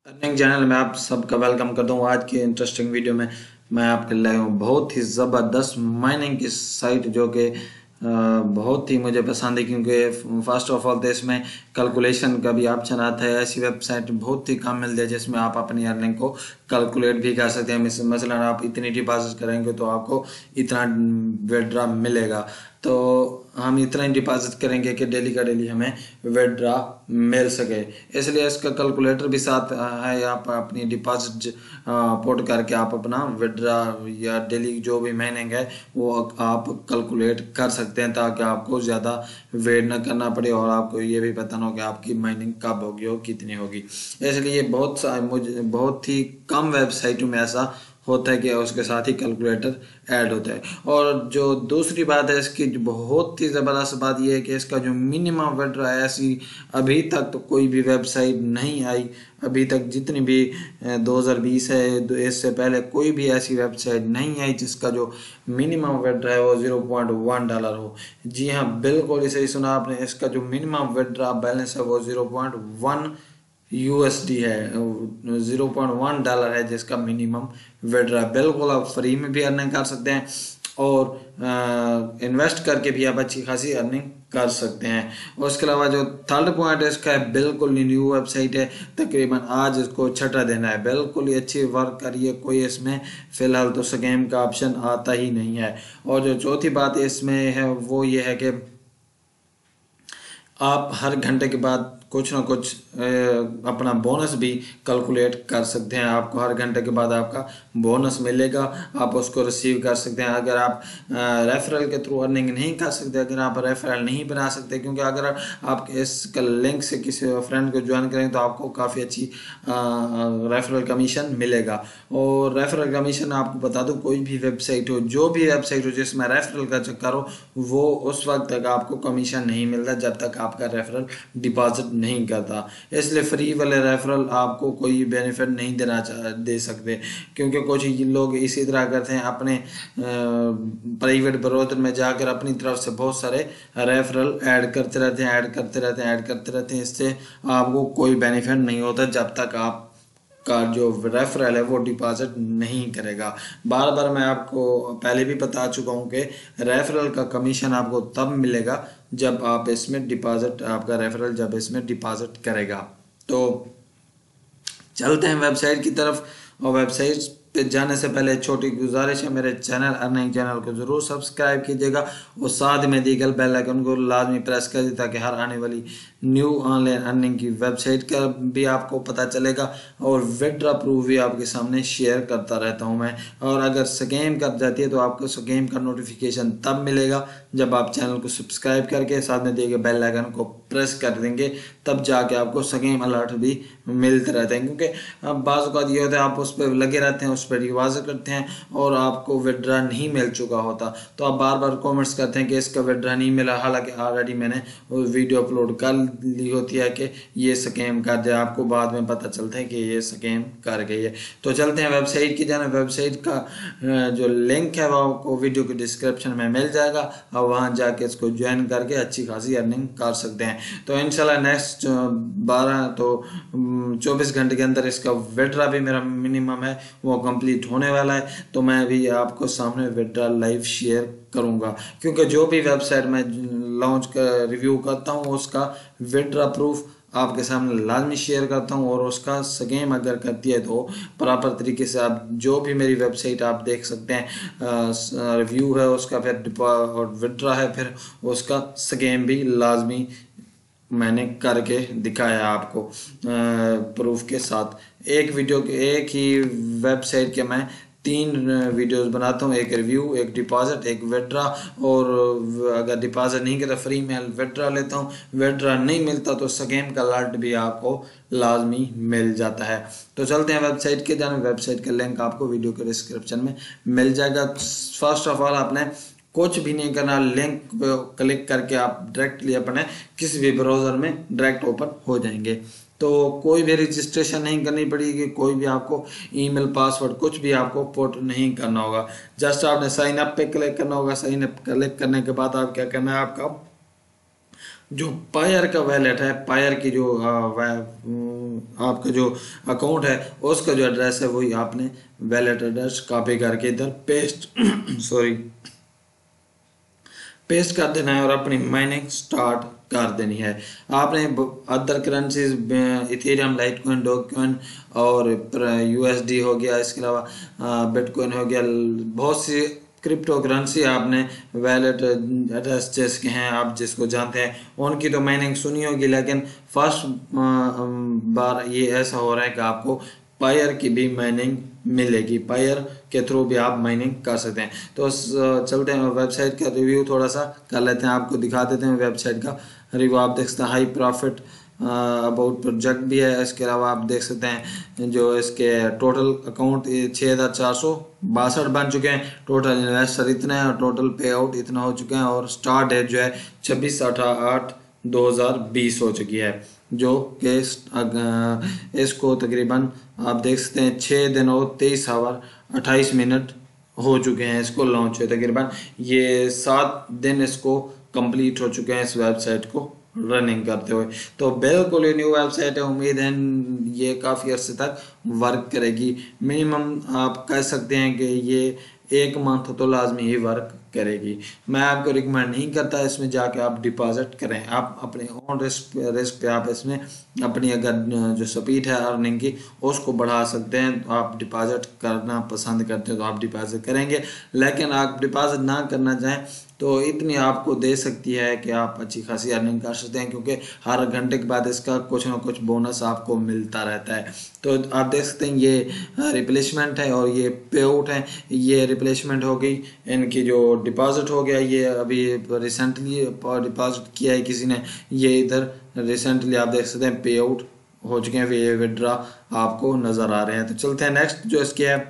Earning channel में आप सबका वेलकम करता हूँ। आज की इंटरेस्टिंग वीडियो में मैं आपके लिए लाया हूँ बहुत ही ज़बरदस्त माइनिंग की साइट जो कि बहुत ही मुझे पसंद है, क्योंकि फर्स्ट ऑफ ऑल तो इसमें कैलकुलेशन का भी ऑप्शन आता है। ऐसी वेबसाइट बहुत ही कम मिलती है जिसमें आप अपनी अर्निंग को कैलकुलेट भी कर सकते हैं। मसलन आप इतनी डिपॉजिट करेंगे तो आपको इतना विड्रॉ मिलेगा, तो हम इतना ही डिपॉजिट करेंगे कि डेली का डेली हमें विड्रॉ मिल सके। इसलिए इसका कैलकुलेटर भी साथ है। आप अपनी डिपॉजिट पुट करके आप अपना विड्रॉ या डेली जो भी माइनिंग है वो आप कैलकुलेट कर सकते हैं, ताकि आपको ज़्यादा वेट ना करना पड़े और आपको ये भी पता ना हो कि आपकी माइनिंग कब होगी और कितनी होगी। इसलिए मुझे बहुत ही कम वेबसाइटों में ऐसा होता है कि उसके साथ ही कैलकुलेटर ऐड होता है। और जो दूसरी बात है इसकी, जो बहुत ही ज़बरदस्त बात यह है कि इसका जो मिनिमम विड्रॉ है, ऐसी अभी तक तो कोई भी वेबसाइट नहीं आई। अभी तक जितनी भी 2020 है, इससे पहले कोई भी ऐसी वेबसाइट नहीं आई जिसका जो मिनिमम विड्रॉ है वो $0.1 हो। जी हाँ, बिल्कुल ही सही सुना आपने। इसका जो मिनिमम विड्रॉ बैलेंस है वो 0.1 यूएसडी है, $0.1 है जिसका मिनिमम विड्रॉ है। बिल्कुल आप फ्री में भी अर्निंग कर सकते हैं और इन्वेस्ट करके भी आप अच्छी खासी अर्निंग कर सकते हैं। और उसके अलावा जो थर्ड पॉइंट है इसका है, बिल्कुल न्यू वेबसाइट है, तकरीबन आज इसको छठा दिन है। बिल्कुल ही अच्छी वर्क करिए, कोई इसमें फिलहाल तो स्कैम का ऑप्शन आता ही नहीं है। और जो चौथी बात इसमें है वो ये है कि आप हर घंटे के बाद कुछ ना कुछ अपना बोनस भी कैलकुलेट कर सकते हैं। आपको हर घंटे के बाद आपका बोनस मिलेगा, आप उसको रिसीव कर सकते हैं। अगर आप रेफरल के थ्रू अर्निंग नहीं कर सकते, अगर आप रेफरल नहीं बना सकते, क्योंकि अगर आप इस लिंक से किसी फ्रेंड को ज्वाइन करेंगे तो आपको काफ़ी अच्छी रेफरल कमीशन मिलेगा। और रेफरल कमीशन आपको बता दूं, कोई भी वेबसाइट हो, जो भी वेबसाइट हो जिसमें रेफरल का चक्कर हो, वो उस वक्त तक आपको कमीशन नहीं मिलता जब तक आपका रेफरल डिपॉजिट नहीं करता। इसलिए फ्री वाले रेफरल आपको कोई बेनिफिट नहीं दे सकते, क्योंकि कुछ लोग इसी तरह करते हैं, अपने प्राइवेट ब्राउज़र में जाकर अपनी तरफ से बहुत सारे रेफरल ऐड करते रहते हैं, ऐड करते रहते हैं। इससे आपको कोई बेनिफिट नहीं होता जब तक आप का जो रेफरल है वो डिपॉजिट नहीं करेगा। बार बार मैं आपको पहले भी बता चुका हूँ कि रेफरल का कमीशन आपको तब मिलेगा जब आप इसमें डिपॉजिट, आपका रेफरल जब इसमें डिपॉजिट करेगा। तो चलते हैं वेबसाइट की तरफ। और वेबसाइट पे जाने से पहले छोटी गुजारिश है, मेरे चैनल अर्निंग चैनल को जरूर सब्सक्राइब कीजिएगा और साथ में दी गल बेल आइकन को लाजमी प्रेस कर दीजिए, ताकि हर आने वाली न्यू ऑनलाइन अर्निंग की वेबसाइट का भी आपको पता चलेगा। और विड्रॉ प्रूफ भी आपके सामने शेयर करता रहता हूं मैं। और अगर स्कैम कर जाती है तो आपको स्कैम का नोटिफिकेशन तब मिलेगा जब आप चैनल को सब्सक्राइब करके साथ में दिए गए बेल आइकन को प्रेस कर देंगे, तब जाके आपको स्कैम अलर्ट भी मिलते रहते हैं। क्योंकि बाज़ औक़ात ये होता है, आप उस पर लगे रहते हैं, उस पर डिपॉजिट करते हैं और आपको विड्रॉ नहीं मिल चुका होता, तो आप बार बार कमेंट्स करते हैं कि इसका विड्रॉ नहीं मिला, हालांकि ऑलरेडी मैंने वो वीडियो अपलोड कर ली होती है कि ये स्कैम कर दिया। आपको बाद में पता चलता है कि ये स्कैम कर गई है। तो चलते हैं वेबसाइट की जाने। वेबसाइट का जो लिंक है वो आपको वीडियो के डिस्क्रिप्शन में मिल जाएगा, और वहाँ जाके इसको ज्वाइन करके अच्छी खासी अर्निंग कर सकते हैं। तो इंशाल्लाह नेक्स्ट 24 घंटे के अंदर इसका विड्रॉ भी मेरा मिनिमम है वो कंप्लीट होने वाला है। तो मैं भी आपको सामने विड्रॉ लाइव शेयर करूंगा, क्योंकि जो भी वेबसाइट मैं लॉन्च कर रिव्यू करता हूँ उसका विड्रॉ प्रूफ आपके सामने लाजमी शेयर करता हूँ। और उसका स्कैम अगर करती है तो प्रॉपर तरीके से आप जो भी मेरी वेबसाइट आप देख सकते हैं, रिव्यू है उसका, फिर और विड्रॉ है, फिर उसका स्कैम भी लाजमी मैंने करके दिखाया आपको प्रूफ के साथ। एक वीडियो के, एक ही वेबसाइट के मैं 3 वीडियोस बनाता हूँ, एक रिव्यू, एक डिपॉजिट, एक विड्रॉ। और अगर डिपॉजिट नहीं करता फ्री में विड्रॉ लेता हूँ, विड्रॉ नहीं मिलता तो स्कैम का अलर्ट भी आपको लाजमी मिल जाता है। तो चलते हैं वेबसाइट के जाने। वेबसाइट का लिंक आपको वीडियो के डिस्क्रिप्शन में मिल जाएगा। फर्स्ट ऑफ ऑल आपने कुछ भी नहीं करना, लिंक पे क्लिक करके आप डायरेक्टली अपने किसी भी ब्राउज़र में डायरेक्ट ओपन हो जाएंगे। तो कोई भी रजिस्ट्रेशन नहीं करनी पड़ेगी, कोई भी आपको ईमेल पासवर्ड कुछ भी आपको पुट नहीं करना होगा। जस्ट आपने साइन अप पे क्लिक करना होगा। साइन अप क्लिक करने के बाद आप क्या करना है, आपका जो पायर का वैलेट है, पायर की जो आपका जो अकाउंट है उसका जो एड्रेस है वही आपने वैलेट एड्रेस कॉपी करके इधर पेस्ट सॉरी पेस्ट कर देना है और अपनी माइनिंग स्टार्ट कर देनी है। आपने other currencies Ethereum, Litecoin, Dogecoin और यूएसडी हो गया, इसके अलावा बिटकॉइन हो गया, बहुत सी क्रिप्टो करेंसी आपने वैलेट एड्रेस जिसके हैं आप जिसको जानते हैं उनकी तो माइनिंग सुनी होगी, लेकिन फर्स्ट बार ये ऐसा हो रहा है कि आपको पायर की भी माइनिंग मिलेगी, पायर के थ्रू भी आप माइनिंग कर सकते हैं। तो चलते हैं वेबसाइट का रिव्यू थोड़ा सा कर लेते हैं, आपको दिखा देते हैं वेबसाइट का रिव्यू। आप देख सकते हैं हाई प्रॉफिट अबाउट प्रोजेक्ट भी है, इसके अलावा आप देख सकते हैं जो इसके टोटल अकाउंट 6462 बन चुके हैं, टोटल इन्वेस्टर इतने हैं और टोटल पे आउट इतना हो चुके हैं और स्टार्ट डेट जो है 26/8/2020 हो चुकी है, जो कि इसको तकरीबन आप देख सकते हैं 6 दिन और 23 आवर 28 मिनट हो चुके हैं इसको लॉन्च हुए। तकरीबन ये 7 दिन इसको कंप्लीट हो चुके हैं इस वेबसाइट को रनिंग करते हुए। तो बिल्कुल ये न्यू वेबसाइट है, उम्मीद है ये काफ़ी अर्से तक वर्क करेगी। मिनिमम आप कह सकते हैं कि ये 1 मंथ तो लाजमी ही वर्क करेगी। मैं आपको रिकमेंड नहीं करता इसमें जाके आप डिपॉजिट करें, आप अपने ओन रिस्क पे आप इसमें अपनी अगर जो स्पीड है अर्निंग की उसको बढ़ा सकते हैं। तो आप डिपॉजिट करना पसंद करते हो तो आप डिपॉजिट करेंगे, लेकिन आप डिपॉजिट ना करना चाहें तो इतनी आपको दे सकती है कि आप अच्छी खासी अर्निंग कर सकते हैं, क्योंकि हर घंटे के बाद इसका कुछ ना कुछ बोनस आपको मिलता रहता है। तो आप देख सकते हैं ये रिप्लेसमेंट है और ये पे आउट है। ये रिप्लेसमेंट हो गई, इनकी जो डिपॉजिट हो गया ये अभी रिसेंटली डिपॉजिट किया है किसी ने, ये इधर रिसेंटली आप देख सकते हैं पे आउट हो चुके हैं, ये विड्रा आपको नज़र आ रहे हैं। तो चलते हैं नेक्स्ट जो इसके है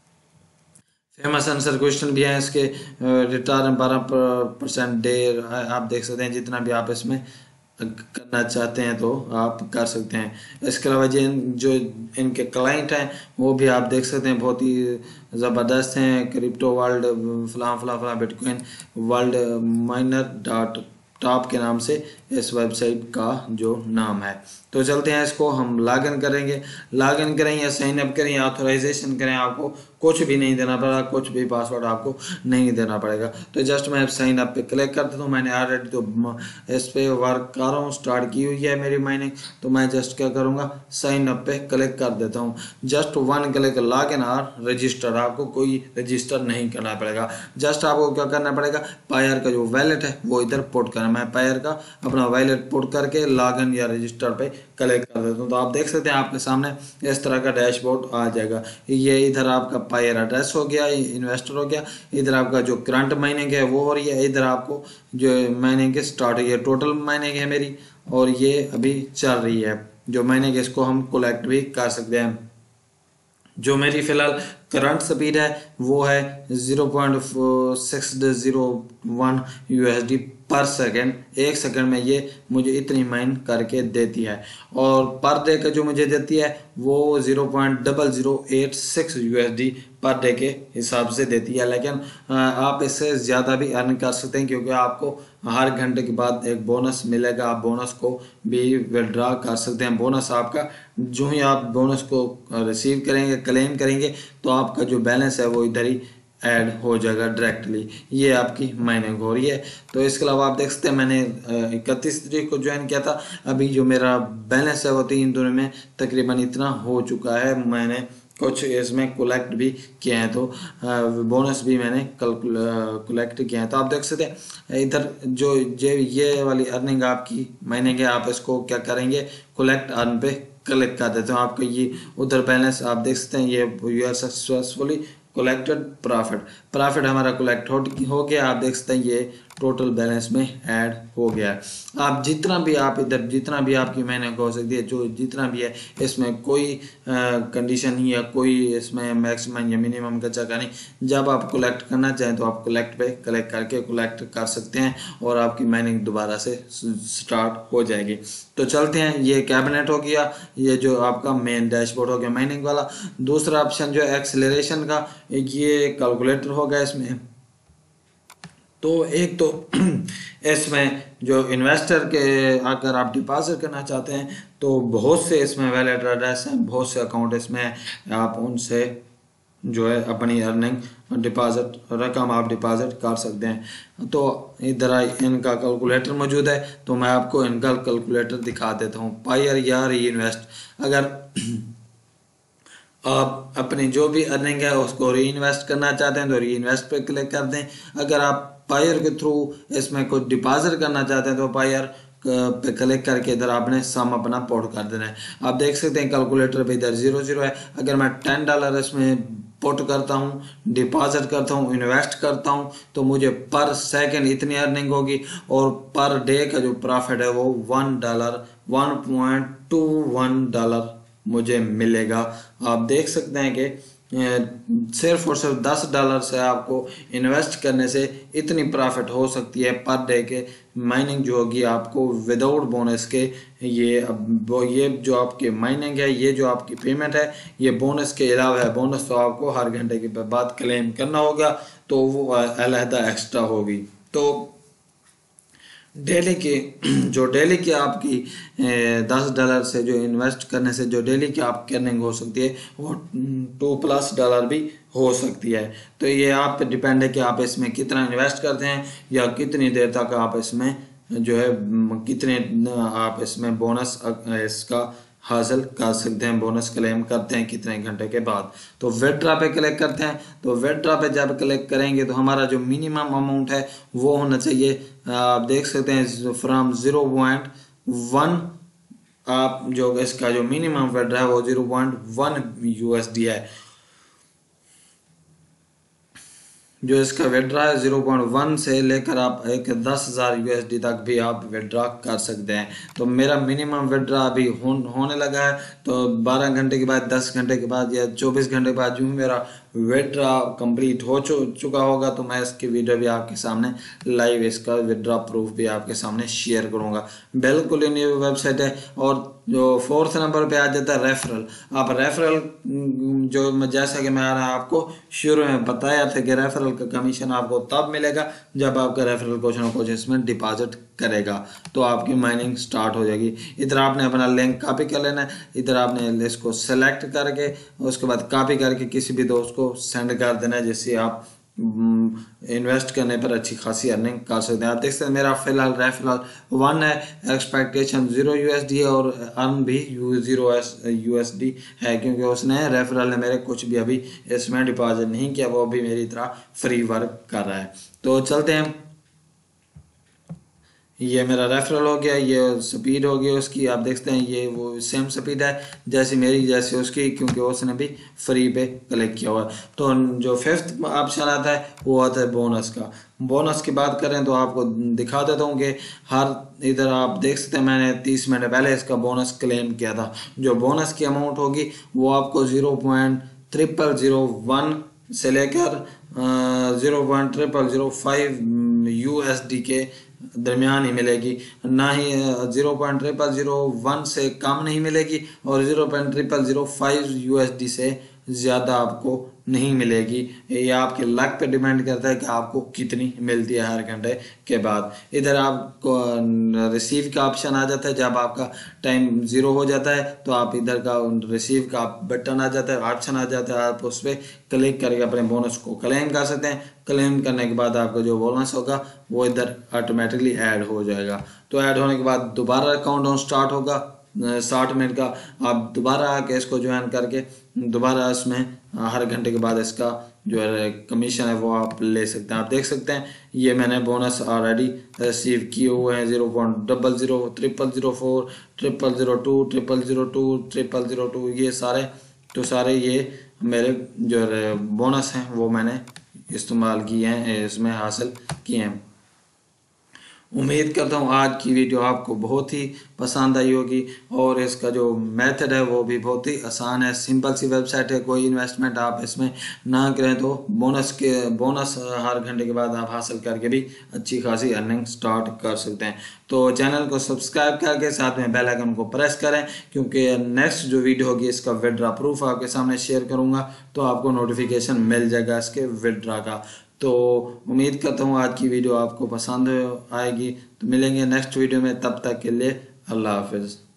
फेमस आंसर क्वेश्चन भी है इसके, रिटर्न 12% डे आप देख सकते हैं, जितना भी आप इसमें करना चाहते हैं तो आप कर सकते हैं। इसके अलावा जो इनके क्लाइंट हैं वो भी आप देख सकते हैं बहुत ही ज़बरदस्त हैं, क्रिप्टो वर्ल्ड फला Bitcoin world miner dot top के नाम से इस वेबसाइट का जो नाम है। तो चलते हैं इसको हम लॉगिन करेंगे, लॉगिन करें या साइन अप करें या ऑथराइजेशन करें, आपको कुछ भी नहीं देना पड़ेगा, कुछ भी पासवर्ड आपको नहीं देना पड़ेगा। तो जस्ट मैं साइन अप पे क्लिक कर देता हूँ। मैंने ऑलरेडी तो इस पे वर्क कर रहा हूँ, स्टार्ट की हुई है मेरी माइनिंग, तो मैं जस्ट क्या करूँगा साइन अप पे क्लिक कर देता हूँ। जस्ट 1 क्लिक लॉगिन और रजिस्टर, आपको कोई रजिस्टर नहीं करना पड़ेगा। जस्ट आपको क्या करना पड़ेगा, पायर का जो वैलेट है वो इधर पुट करना। मैं पायर का अपना वैलेट पुट करके लॉगिन या रजिस्टर पे क्लिक कर देता हूँ। तो आप देख सकते हैं आपके सामने इस तरह का डैशबोर्ड आ जाएगा। ये इधर आपका पायर एड्रेस हो गया, इन्वेस्टर हो गया, इधर आपका जो करंट माइनिंग है वो हो रही है, इधर आपको जो माइनिंग की स्टार्ट हुई है, टोटल माइनिंग है मेरी और ये अभी चल रही है जो माइनिंग, इसको हम कलेक्ट भी कर सकते हैं। जो मेरी फिलहाल करंट स्पीड है वो है 0.601 USD पर सेकेंड। 1 सेकेंड में ये मुझे इतनी माइन करके देती है और पर डे का जो मुझे देती है वो 0.0086 USD पर डे के हिसाब से देती है। लेकिन आप इससे ज़्यादा भी अर्न कर सकते हैं, क्योंकि आपको हर घंटे के बाद एक बोनस मिलेगा, आप बोनस को भी विड्रॉ कर सकते हैं। बोनस आपका जो ही आप बोनस को रिसीव करेंगे, क्लेम करेंगे, तो आपका जो बैलेंस है वो इधर ही ऐड हो जाएगा डायरेक्टली, ये आपकी माइनिंग हो रही है। तो इसके अलावा आप देख सकते हैं मैंने 31 तारीख को ज्वाइन किया था, अभी जो मेरा बैलेंस है वो 3 दिनों में तकरीबन इतना हो चुका है। मैंने कुछ इसमें कलेक्ट भी किए हैं, तो बोनस भी मैंने कल कलेक्ट किया है। तो आप देख सकते हैं इधर जो ये वाली अर्निंग आपकी महीने के, आप इसको क्या करेंगे कलेक्ट अर्न पे क्लिक कर देते हो, आपको ये उधर बैलेंस आप देख सकते हैं, ये you are successfully collected profit हमारा कलेक्ट हो गया। आप देख सकते हैं ये टोटल बैलेंस में ऐड हो गया है। आप जितना भी आप इधर जितना भी आपकी मेहनत हो सकती है, जो जितना भी है इसमें कोई कंडीशन नहीं है, कोई इसमें मैक्सिमम या मिनिमम का जगह नहीं। जब आप कलेक्ट करना चाहें तो आप कलेक्ट पे क्लिक करके कलेक्ट कर सकते हैं और आपकी माइनिंग दोबारा से स्टार्ट हो जाएगी। तो चलते हैं, ये कैबिनेट हो गया, ये जो आपका मेन डैशबोर्ड हो गया माइनिंग वाला। दूसरा ऑप्शन जो है एक्सेलरेशन का, ये कैलकुलेटर हो गया। इसमें तो एक तो इसमें जो इन्वेस्टर के अगर आप डिपॉजिट करना चाहते हैं तो बहुत से इसमें वैलिड एड्रेस हैं, बहुत से अकाउंट इसमें, आप उनसे जो है अपनी अर्निंग डिपॉजिट रकम आप डिपॉजिट कर सकते हैं। तो इधर इनका कैलकुलेटर मौजूद है, तो मैं आपको इनका कैलकुलेटर दिखा देता हूँ। पायर या री इन्वेस्ट, अगर आप अपनी जो भी अर्निंग है उसको री इन्वेस्ट करना चाहते हैं तो री इन्वेस्ट पे क्लिक कर दें। अगर आप पायर के थ्रू इसमें कुछ डिपॉजिट करना चाहते हैं तो पायर पे क्लिक करके इधर आपने सम अपना पुट कर देना है। आप देख सकते हैं कैलकुलेटर पे इधर 0 है। अगर मैं $10 इसमें पुट करता हूँ, डिपॉजिट करता हूँ, इन्वेस्ट करता हूँ तो मुझे पर सेकंड इतनी अर्निंग होगी और पर डे का जो प्रॉफिट है वो $1 $1.21 मुझे मिलेगा। आप देख सकते हैं कि सिर्फ और सिर्फ $10 से आपको इन्वेस्ट करने से इतनी प्रॉफिट हो सकती है पर डे के। माइनिंग जो होगी आपको विदाउट बोनस के, ये जो आपकी माइनिंग है, ये जो आपकी पेमेंट है, ये बोनस के अलावा है। बोनस तो आपको हर घंटे के बाद क्लेम करना होगा, तो वो अलहदा एक्स्ट्रा होगी। तो डेली की जो डेली की आपकी $10 से जो इन्वेस्ट करने से जो डेली की आपकी अर्निंग हो सकती है वो $2+ भी हो सकती है। तो ये आप पे डिपेंड है कि आप इसमें कितना इन्वेस्ट करते हैं या कितनी देर तक आप इसमें जो है कितने आप इसमें बोनस इसका हासिल कर सकते हैं, बोनस क्लेम करते हैं कितने घंटे के बाद। तो विड्रॉ पे क्लिक करते हैं। तो विड्रॉ पे जब क्लिक करेंगे तो हमारा जो मिनिमम अमाउंट है वो होना चाहिए, आप देख सकते हैं फ्रॉम 0.1, आप जो इसका जो मिनिमम विड्रॉ है वो 0.1 USD है। जो इसका विड्रॉ है 0.1 से लेकर आप एक 10,000 USD तक भी आप विड्रॉ कर सकते हैं। तो मेरा मिनिमम विड्रॉ अभी होने लगा है। तो 12 घंटे के बाद, 10 घंटे के बाद या 24 घंटे के बाद जो मेरा विड्रॉ कंप्लीट हो चुका होगा तो मैं इसकी वीडियो भी आपके सामने लाइव, इसका विड्रॉ प्रूफ भी आपके सामने शेयर करूंगा। बिल्कुल न्यू वेबसाइट है। और जो 4th नंबर पे आ जाता है रेफरल। आप रेफरल जो जैसा कि मैंने आपको शुरू में बताया था कि रेफरल का कमीशन आपको तब मिलेगा जब आपका रेफरल कुछ ना कुछ इसमें डिपॉजिट करेगा, तो आपकी माइनिंग स्टार्ट हो जाएगी। इधर आपने अपना लिंक कॉपी कर लेना है। इधर आपने इसको सेलेक्ट करके उसके बाद कॉपी करके किसी भी दोस्त को सेंड कर देना है, जिससे आप इन्वेस्ट करने पर अच्छी खासी अर्निंग कर सकते हैं। आप देख सकते हैं मेरा फिलहाल रेफरल 1 है, एक्सपेक्टेशन 0 USD है और अर्न भी 0 USD है, क्योंकि उसने रेफरल ने मेरे कुछ भी अभी इसमें डिपॉजिट नहीं किया, वो भी मेरी तरह फ्री वर्क कर रहा है। तो चलते हैं, ये मेरा रेफरल हो गया, ये स्पीड हो गई उसकी। आप देखते हैं ये वो सेम स्पीड है जैसी मेरी जैसे उसकी, क्योंकि उसने भी फ्री पे क्लिक किया हुआ है। तो जो 5th ऑप्शन आता है वो आता है बोनस का। बोनस की बात करें तो आपको दिखा देता हूँ कि हर इधर आप देख सकते हैं मैंने 30 मिनट पहले इसका बोनस क्लेम किया था। जो बोनस की अमाउंट होगी वो आपको 0.0001 से लेकर 0.0005 USD के दरमियान ही मिलेगी, ना ही 0.0001 से कम नहीं मिलेगी और 0.0005 USD से ज़्यादा आपको नहीं मिलेगी। ये आपके लक पे डिपेंड करता है कि आपको कितनी मिलती है हर घंटे के बाद। इधर आपको रिसीव का ऑप्शन आ जाता है। जब आपका टाइम 0 हो जाता है तो आप इधर का रिसीव का बटन आ जाता है, ऑप्शन आ जाता है, आप उस पर क्लिक करके अपने बोनस को क्लेम कर सकते हैं। क्लेम करने के बाद आपका जो बोनस होगा वो इधर ऑटोमेटिकली ऐड हो जाएगा। तो ऐड होने के बाद दोबारा काउंटडाउन स्टार्ट होगा 60 मिनट का। आप दोबारा आके इसको ज्वाइन करके दोबारा इसमें हर घंटे के बाद इसका जो है कमीशन है वो आप ले सकते हैं। आप देख सकते हैं ये मैंने बोनस ऑलरेडी रिसीव किए हुए हैं 0.00, 0004, 0002, 0002, 0002, ये सारे ये मेरे जो बोनस हैं वो मैंने इस्तेमाल किए हैं, इसमें हासिल किए हैं। उम्मीद करता हूँ आज की वीडियो आपको बहुत ही पसंद आई होगी और इसका जो मेथड है वो भी बहुत ही आसान है, सिंपल सी वेबसाइट है। कोई इन्वेस्टमेंट आप इसमें ना करें तो बोनस हर घंटे के बाद आप हासिल करके भी अच्छी खासी अर्निंग स्टार्ट कर सकते हैं। तो चैनल को सब्सक्राइब करके साथ में बेल आइकन को प्रेस करें, क्योंकि नेक्स्ट जो वीडियो होगी इसका विड्रॉ प्रूफ आपके सामने शेयर करूँगा तो आपको नोटिफिकेशन मिल जाएगा इसके विड्रॉ का। तो उम्मीद करता हूँ आज की वीडियो आपको पसंद आएगी। तो मिलेंगे नेक्स्ट वीडियो में, तब तक के लिए अल्लाह हाफिज़।